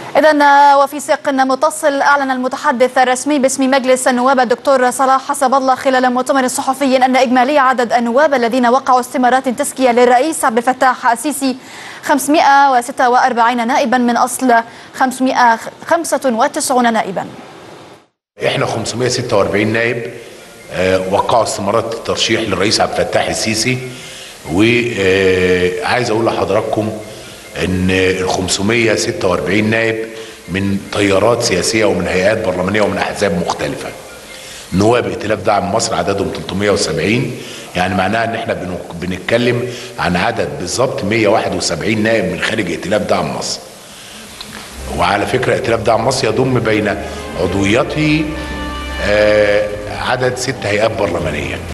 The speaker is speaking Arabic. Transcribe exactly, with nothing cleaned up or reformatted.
إذن وفي سياق متصل، أعلن المتحدث الرسمي باسم مجلس النواب الدكتور صلاح حسب الله خلال مؤتمر صحفي أن إجمالي عدد النواب الذين وقعوا استمارات تزكية للرئيس عبد الفتاح السيسي خمسمائة وستة وأربعين نائبا من أصل خمسمائة وخمسة وتسعين نائبا. احنا خمسمائة وستة وأربعين نائب آه وقعوا استمارات الترشيح للرئيس عبد الفتاح السيسي، وعايز اقول لحضراتكم ان ال خمسمائة وستة وأربعين نائب من تيارات سياسيه ومن هيئات برلمانيه ومن احزاب مختلفه. نواب ائتلاف دعم مصر عددهم ثلاثمائة وسبعين، يعني معناها ان احنا بنتكلم عن عدد بالظبط مائة وواحد وسبعين نائب من خارج ائتلاف دعم مصر. وعلى فكره ائتلاف دعم مصر يضم بين عضوياته عدد ست هيئات برلمانيه.